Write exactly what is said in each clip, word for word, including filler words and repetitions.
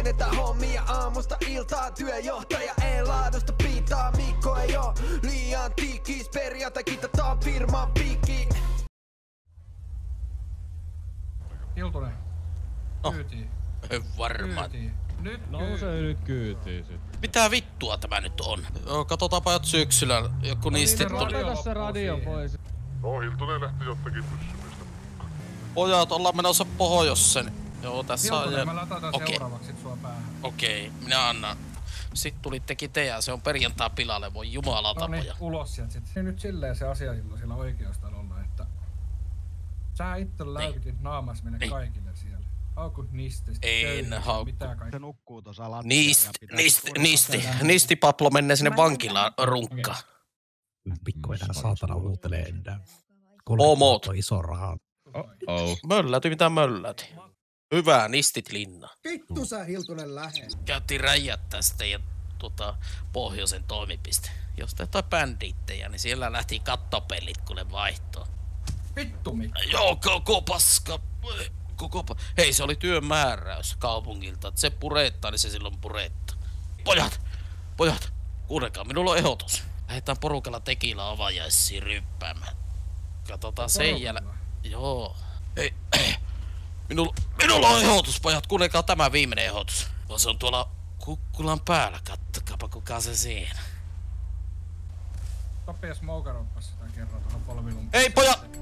Tehdään hommia aamusta iltaa. Työjohtaja ei laadusta piitaa. Mikko ei oo liian tiikis. Periaate kitataan firman piikki. Hiltunen. Kyytiin. Oh, varmaan. Nyt nousee nyt kyytiin sit. Mitä vittua tämä nyt on? Joo, katsotaanpa jot syksyllä. Joku niistä tuli. Lopeta se radio pois. No, Hiltunen lähti jottakin pyssymistä. Pojat, ollaan menossa pohjossen. Joo, tässä on... Hiltunen, mä latataan okay. seuraavaksi sua päähän. Okei, okay, minä annan. Sitten tulittekin te ja se on perjantai pilalle, voi jumalata no niin, poja. ulos sieltä sit. Ja nyt silleen se asia silloin siellä oikeustalolla, että... Sä itse läykitit naamas meille niin. Kaikille siellä. Hauku nististä, en haukku. Mitä kaikkea. Se nukkuu tuossa lattialla. Niist, nisti, nisti, nisti Pablo menee sinne vankilaan runkkaan. Pikku enää saatana huutelee enää. Omot. On iso raha. Oh. Mölläty mitä mölläty. Hyvä, nistit linna. Vittu sä Hiltunen lähe. Käytiin räjättää sitä ja tota, pohjoisen toimipiste. Jos te toi bändittejä, niin siellä lähti kattopellit kuule vaihtoon. Vittu Mikko. Joo, koko paska. Koko pa... Hei, se oli työmääräys kaupungilta. Et se purettaa, niin se silloin purettaa. Pojat! Pojat! Kuunnelkaa, minulla on ehdotus. Lähdetään porukalla tekillä avajaissiin ryppäämään. Katsotaan sen jälkeen. Joo. Hei, minulla, minulla on ehdotus, pojat. Kuunnelkaa tämä viimeinen ehdotus. Se on tuolla kukkulan päällä. Kattokaapa kuka se siinä. Topi ja Smokeroppas sitä kerran tuohon polvilun. Ei, pojat!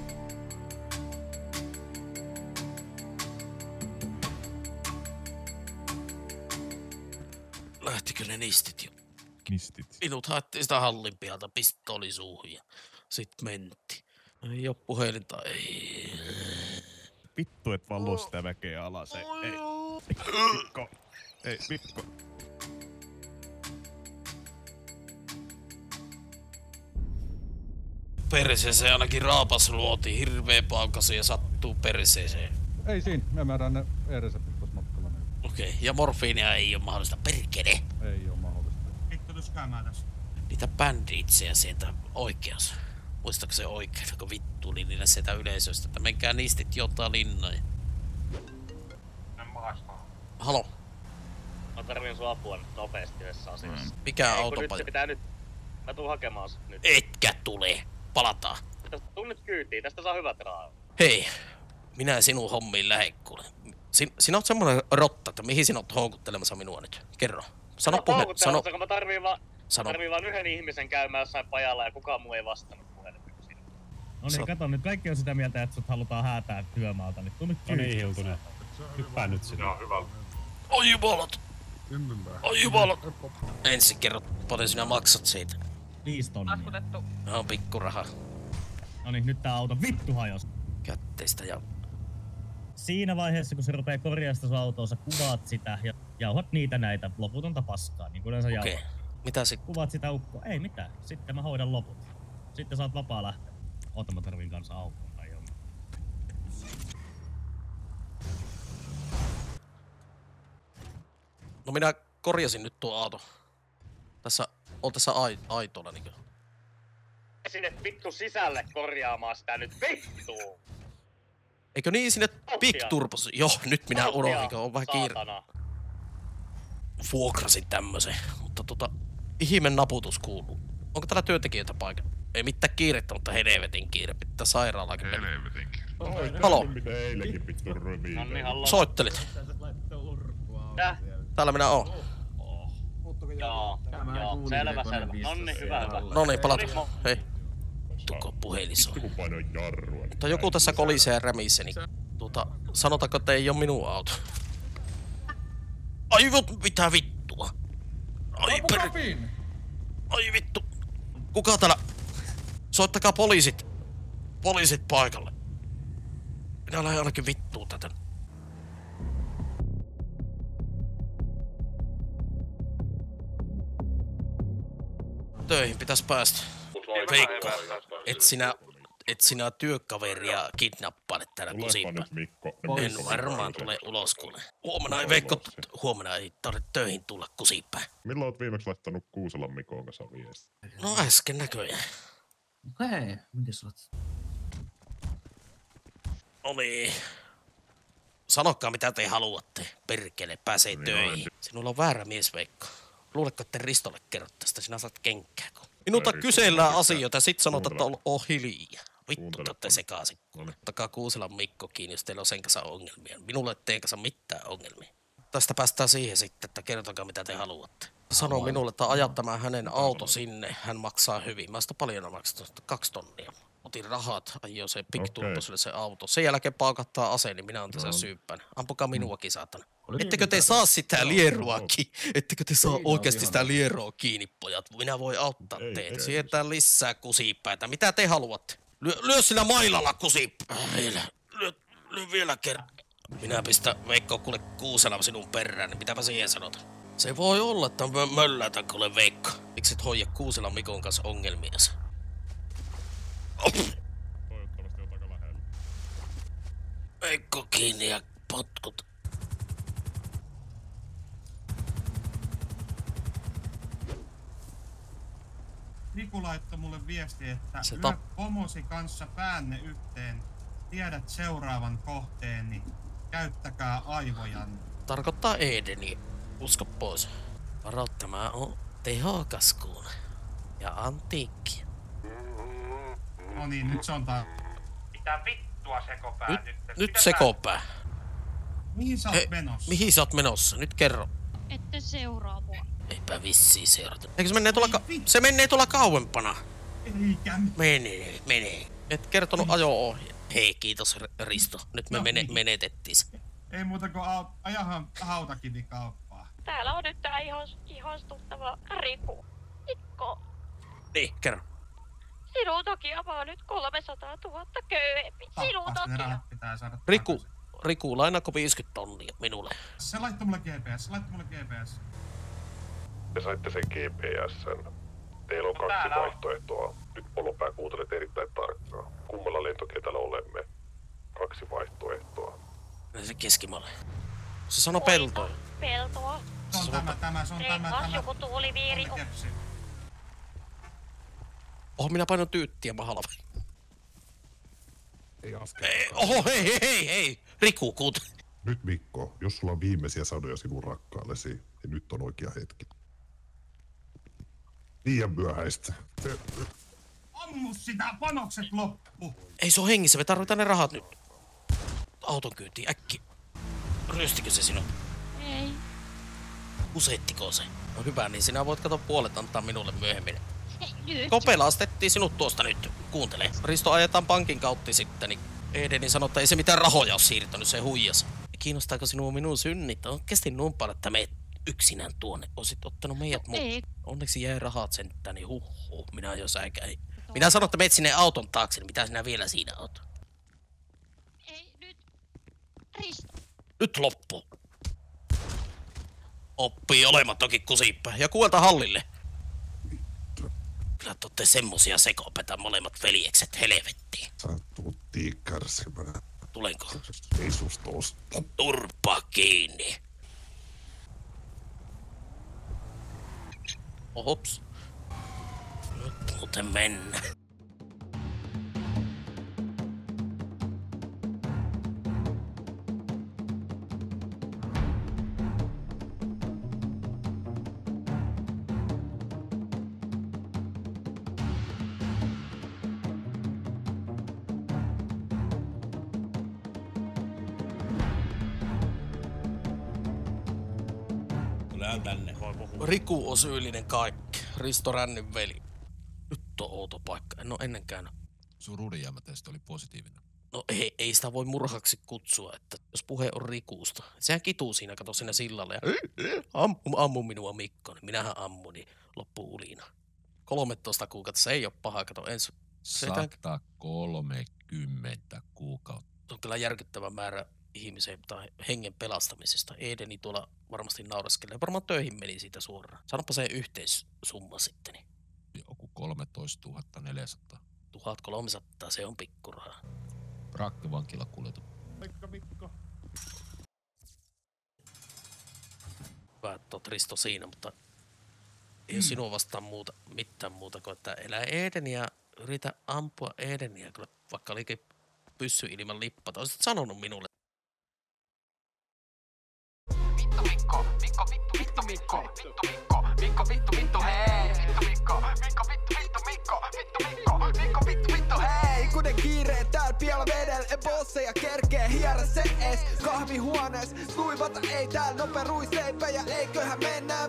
Lähtikö ne nistit jo? Nistit. Minut haettiin sitä hallin pihalta pistooli suuhun ja sit mentti. Ei oo puhelinta, ei. Vittu et vaan luo sitä väkeä alas, ei. Ei. Mikko. Ei, Mikko. Perseeseen ainakin raapas luotiin, hirvee paukasi ja sattuu perseeseen. Ei siinä, me määrään ne e-reseptit matkalla. Okei, okay. Ja morfiinia ei oo mahdollista, perkele! Ei oo mahdollista. Vittu tus käymään tässä. Niitä bänditsejä sieltä oikeassa. Muistatko se oikein, kun vittu niin niille sieltä yleisöstä, että menkää niistit jotain linnoja. En maasta. Halo? Mä tarvin sua apua nyt nopeesti yhdessä asiassa. Mikä Ei, autopaja? Nyt se pitää nyt... Mä tuun hakemaan sut nyt. Etkä tule! Palataan. Tästä tuu nyt kyytiin, tästä saa hyvät rahat. Hei, minä en sinun hommiin lähde kuule. Sin, sinä oot semmonen rotta, että mihin sinä oot houkuttelemassa minua nyt? Kerro. Sano no, puhe, sano. Mä tarviin vaan, sano. tarviin vaan yhden ihmisen käymään jossain pajalla ja kukaan muu ei vastannut puhelimeen. No niin, kato nyt kaikki on sitä mieltä, että sut halutaan häätää työmaalta, niin tuu nyt kyytiin. No niin, Hiltunen. Hyppää nyt sinne. Joo, hyvältä. Oi jumalat! Oi jumalat! Ensin kerro, paljon sinä maksat siitä. Viisi tonnia. Laskutettu. No pikkuraha. No niin, nyt tää auto vittu hajos. Kätteistä ja... Siinä vaiheessa, kun se rupee korjaa sitä sun autoa, sä kuvaat sitä ja jauhat niitä näitä loputonta paskaa, niin kuin yleensä jauhat. Okei. Mitä sit? Kuvaat sitä ukkoa. Ei mitään. Sitten mä hoidan loput. Sitten saat vapaa lähteä. Oota, mä tarviin kanssa aukkoon tai jotain. No minä korjasin nyt tuo auto. Tässä on tässä ai, aitolla niinkö? Sinne vittu sisälle korjaamaan sitä nyt vittu! Eikö niin sinne Big Turbos? Joo, nyt minä unohdin, on vähän kiire. Vuokrasin tämmösen, mutta tota... Ihme naputus kuuluu. Onko täällä työntekijöitä paikalla? Ei mitään kiirettä, mutta helvetin kiire. Pitää sairaalaakin mennä. Helvetin kiire. Halo? Mitä eilenkin vittu römiin. Nonni, hallo. Soittelit. Tää? Täällä minä oon. Joo, joo, selvä, selvä. Nonni, hyvä, hyvä. Noniin, palataan. Hei. Tuko puhelis on. Vittu kun painoin jarrua. Mutta joku tässä kolisee ja rämisee, niin tuota, sanotaanko, että ei oo minun auto. Ai vot, mitä vittua? Ai per... Ai vittu. Kuka täällä? Soittakaa poliisit. Poliisit paikalle. Minä lähden ainakin vittuun tätä. Töihin pitäis päästä. Veikko, et sinä, et sinä työkaveria kidnappailet täällä kusipä. En varmaan tule ulos kuule. Huomenna ei Veikko, huomenna ei tarvitse töihin tulla kusipä. Milloin oot viimeksi laittanut Kuuselan Mikon kanssa viesti? No äsken näköjään. Okei, miten sä oot? No niin. Sanokaa mitä te haluatte. Perkele, pääsee töihin. Sinulla on väärä mies, Veikko. Luuletko, että Ristolle kerrot tästä? Sinä saat kenkää. Minulta kysellään asioita ja sit sanotaan, että on, on hiljaa. Vittu, te olette sekaisin. Ottakaa Kuuselan Mikko kiinni, jos teillä on sen kanssa ongelmia. Minulla ei teidän kanssa mitään ongelmia. Tästä päästään siihen sitten, että kertokaa mitä te haluatte. Sano minulle, että ajat tämän hänen auto sinne. Hän maksaa hyvin. Mä sitä paljon maksaa, kaksi tonnia. Otin rahat, ajoi se piktuutosille se auto. Sen jälkeen paukattaa aseen, niin minä oon tässä syyppänä. Ampukaa minuakin, saatana. Ettekö te saa sitä lieroakin? Ettekö te saa oikeasti sitä lieroa kiinni, pojat? Minä voi auttaa teitä. Siirretään lisää kusipäitä. Mitä te haluatte? Lyö, lyö sillä mailalla kusipää. Vielä. Lyö, lyö vielä kerran. Minä pistän Veikko kuule Kuusela sinun perään, niin mitäpä siihen sanot? Se voi olla, että mö möllätä kuule Veikko. Miksi et hoida Kuuselan Mikon kanssa ongelmiasi? Toivottavasti on aika lähellä. Veikko kiinni ja potkut. Riku laittoi mulle viesti, että Se lyö tap- pomosi kanssa päänne yhteen. Tiedät seuraavan kohteen, niin käyttäkää aivojanne. Tarkoittaa Edeniä. Usko pois. Varo, tämä on tehokas kuule. Ja antiikki. No niin, nyt se on taas. Mitä vittua sekopää Nyt, nyt? nyt Mitä sekopää. Mihin sä oot Hei, menossa? mihin sä oot menossa? Nyt kerro. Ette seuraa mua. Eipä vissiin seurata. Eikö se menee tuolla, ka- se menee tuolla kauempana? Eikä. Menee, menee. Et kertonut ajo-ohje. Hei, kiitos Risto. Nyt me No mene- niin. menetettiin se. Ei muuta kuin au- ajahan hautakivikauppaa. Täällä on nyt tää ihos, ihostuttava Riku. Mikko, Niin, kerro. sinun takia mä oon nyt kolmesataatuhatta köyhempi. Sinun Tappas ne takia. rahat pitää saada Riku, takaisin. Riku, lainaako viisikymmentä tonnia minulle? Se laittoi mulle G P S, se laittoi mulle G P S. Te saitte sen G P S:n. Teillä on No kaksi täällä on. vaihtoehtoa. Nyt polopää kuuntelet erittäin tarkkaan. Kummalla lentokentällä olemme? Kaksi vaihtoehtoa. Se keskimalle. Se sanoi peltoja. Peltoa. Se on tämä, tämä, se on tämä, Rengas, tämä. joku tuuliviiri. Tämä kepsi. Oho, minä painan tyyttiä mahalla. Ei askel. Ei, oho, hei, hei, hei, hei. Riku, kuuntele. Nyt Mikko, jos sulla on viimeisiä sanoja sinun rakkaallesi, niin nyt on oikea hetki. Liian myöhäistä. Ammu sitä, panokset loppu. Ei se on hengissä, me tarvitaan ne rahat nyt. Auton kyytiin, äkki. Ryöstikö se sinut? Ei. Useettiko se? No hyvä, niin sinä voit kato puolet antaa minulle myöhemmin. Ei nyt. Ko pelastettiin sinut tuosta nyt. Kuuntele. Risto ajetaan pankin kautta sitten, niin Edeni sanoi, että ei se mitään rahoja ole siirtänyt, se huijas. Kiinnostaako sinua minun synnit? Oikeesti niin paljon, että meet yksinään tuonne. Oisit ottanut meidät mukaan. Ei. Onneksi jäi rahat sentään, niin huh, huh. Minä jo säikäin. Minä sanon, että meet sinne auton taakse, niin mitä sinä vielä siinä oot? Ei nyt. Risto. Nyt loppu. Oppii olemaan toki kusipää. Ja kuolta hallille. Kyllä te ootte semmosia sekopätä molemmat veljekset helvettiin. Sä tuuttiin kärsimään. Tulenko? Ei susta osta. Turpa kiinni. Ohops. Nyt muuten mennä. Tulee tänne. Riku on syyllinen kaikki. Risto Rännin veli. Nyt on outo paikka. En oo ennenkään. Sun ruudinjäämätesti oli positiivinen. No ei, ei sitä voi murhaksi kutsua, että jos puhe on Rikusta. Sehän kituu siinä, kato siinä sillalla ja ammu, ammu minua Mikko, niin minähän ammun, niin loppuu ulina. kolmetoista kuukautta, se ei oo paha, kato ensi. sata kolmekymmentä kuukautta. Se on kyllä järkyttävä määrä ihmisen tai hengen pelastamisesta. Edeni tuolla varmasti naureskelee. Varmaan töihin meni siitä suoraan. Sanoppa se yhteissumma sitten. Niin. Joku kolmetoistatuhatta neljäsataa. tuhatkolmesataa, se on pikkurahaa. Rakkivankila kuljetu. Mikko, Mikko. Hyvä, että oot Risto siinä, mutta ei ole sinua vastaan muuta, mitään muuta kuin, että elää Edeniä, yritä ampua Edeniä, kyllä vaikka olikin pyssy ilman lippata. Olisit sanonut minulle, Mikko, vittu Mikko, Mikko vittu vittu hei. Vittu Mikko, Mikko vittu vittu Mikko, vittu Mikko, Mikko vittu vittu hei. Kuten kiireet tääl pialla vedellä, en bosseja kerkee hiera se ees. Kahvihuonees, kuivata ei tääl noperuisleipä ja eiköhän mennään